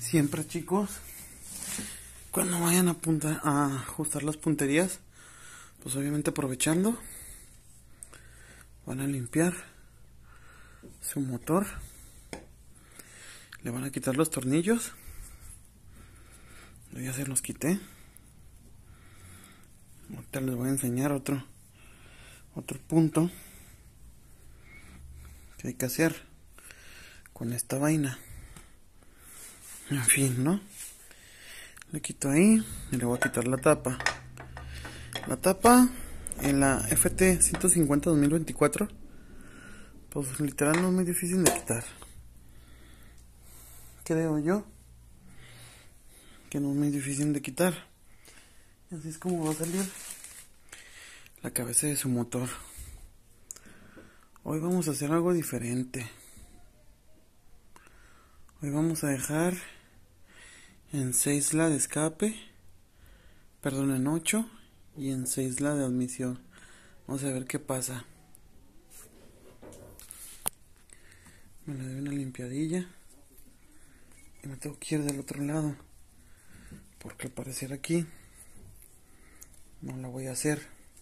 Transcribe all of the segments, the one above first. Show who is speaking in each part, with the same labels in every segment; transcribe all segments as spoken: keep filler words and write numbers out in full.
Speaker 1: Siempre, chicos, cuando vayan a, apuntar, a ajustar las punterías, pues obviamente aprovechando, van a limpiar su motor, le van a quitar los tornillos. Yo ya se los quité. Ahorita les voy a enseñar otro otro punto que hay que hacer con esta vaina. En fin, ¿no? Le quito ahí y le voy a quitar la tapa. La tapa en la F T ciento cincuenta dos mil veinticuatro, pues literal no es muy difícil de quitar. Creo yo que no es muy difícil de quitar. Así es como va a salir la cabeza de su motor. Hoy vamos a hacer algo diferente. Hoy vamos a dejar en seis la de escape, perdón, en ocho, y en seis la de admisión. Vamos a ver qué pasa. Me la doy una limpiadilla y me tengo que ir del otro lado, porque al parecer aquí no la voy a hacer.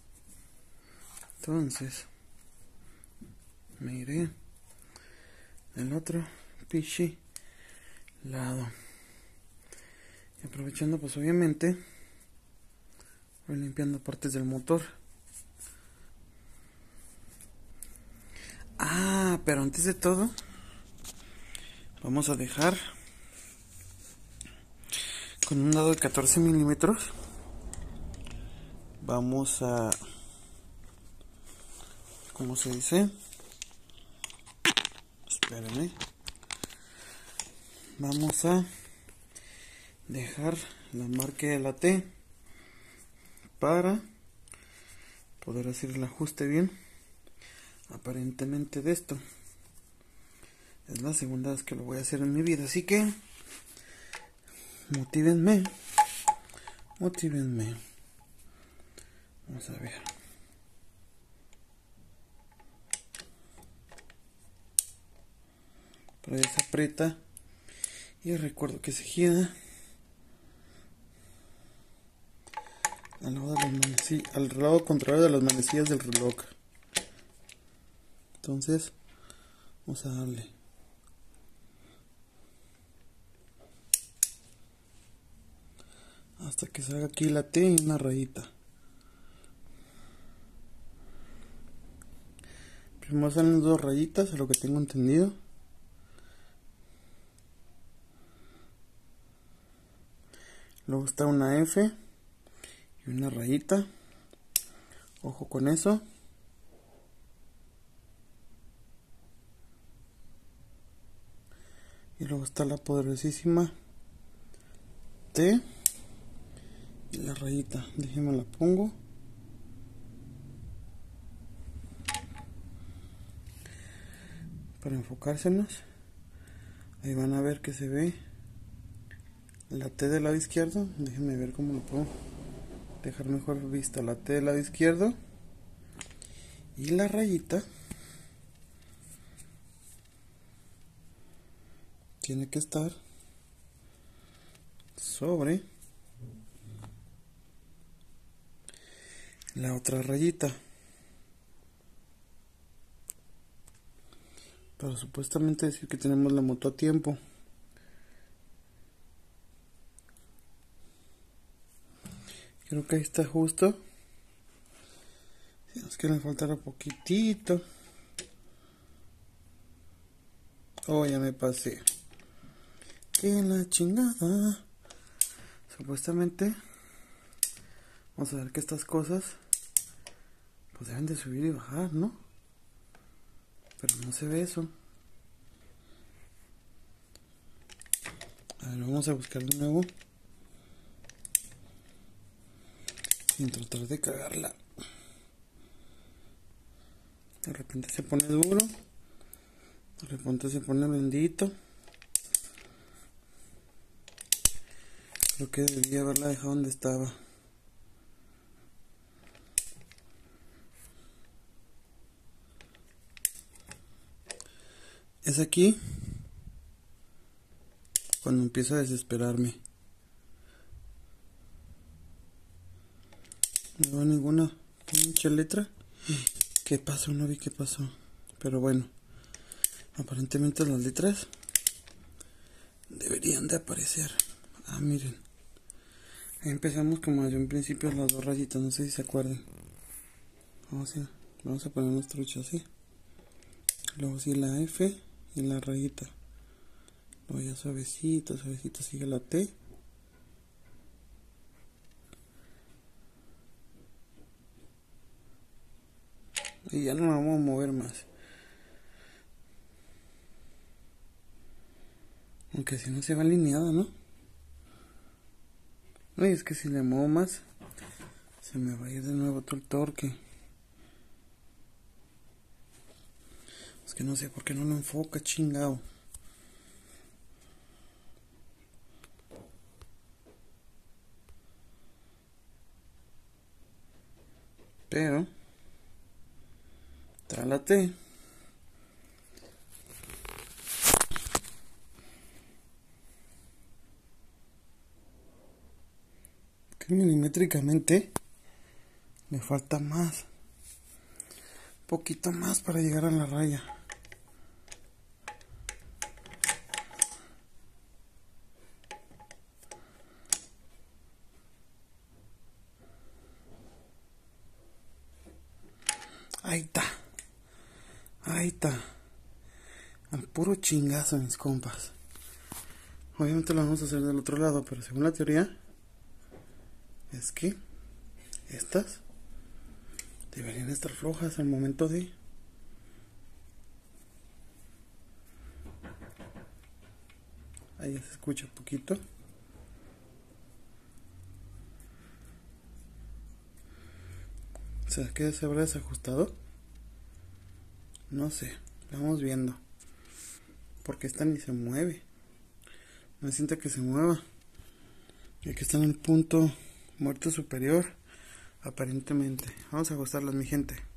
Speaker 1: Entonces me iré del otro pichi lado. Y aprovechando, pues obviamente voy limpiando partes del motor. Ah, pero antes de todo vamos a dejar con un dado de catorce milímetros. Vamos a, ¿cómo se dice? Espérenme. Vamos a dejar la marca de la T para poder hacer el ajuste bien. Aparentemente de esto es la segunda vez que lo voy a hacer en mi vida, así que motívenme, motívenme. Vamos a ver. Por ahí se aprieta y recuerdo que se gira al lado, de las manecillas, al lado contrario de las manecillas del reloj. Entonces vamos a darle. Hasta que salga aquí la T y una rayita. Primero salen dos rayitas, a lo que tengo entendido. Luego está una F y una rayita. Ojo con eso. Y luego está la poderosísima T y la rayita. Déjenme la pongo. Para enfocárselos. Ahí van a ver que se ve la T del lado izquierdo. Déjenme ver cómo lo puedo dejar mejor vista. La T del lado izquierdo y la rayita tiene que estar sobre la otra rayita. Para supuestamente decir que tenemos la moto a tiempo. Creo que ahí está justo. Si nos quieren faltar un poquitito. Oh, ya me pasé. Que la chingada. Supuestamente vamos a ver que estas cosas pues deben de subir y bajar, ¿no? Pero no se ve eso. A ver, vamos a buscar de nuevo sin tratar de cagarla. De repente se pone duro, de repente se pone bendito. Creo que debía haberla dejado donde estaba. Es aquí cuando empiezo a desesperarme. No veo ninguna pinche letra. ¿Qué pasó? No vi qué pasó. Pero bueno, aparentemente las letras deberían de aparecer. Ah, miren. Ahí empezamos como desde un principio las dos rayitas, no sé si se acuerdan. Vamos a, vamos a poner nuestro trucha así. Luego sí la F y la rayita. Luego ya suavecito, suavecito sigue la T. Y ya no la vamos a mover más. Aunque si no se va alineada, ¿no? Oye, es que si le muevo más, se me va a ir de nuevo todo el torque. Es que no sé por qué no lo enfoca, chingado. Pero trálate. Que milimétricamente me falta más. Poquito más para llegar a la raya. Ahí está. Ahí está. Al puro chingazo, mis compas. Obviamente lo vamos a hacer del otro lado, pero según la teoría es que estas deberían estar flojas al momento de ahí ya se escucha un poquito. ¿Sabes qué se habrá desajustado? No sé, vamos viendo. Porque esta ni se mueve. No siento que se mueva. Y aquí está en el punto muerto superior. Aparentemente. Vamos a ajustarlas, mi gente.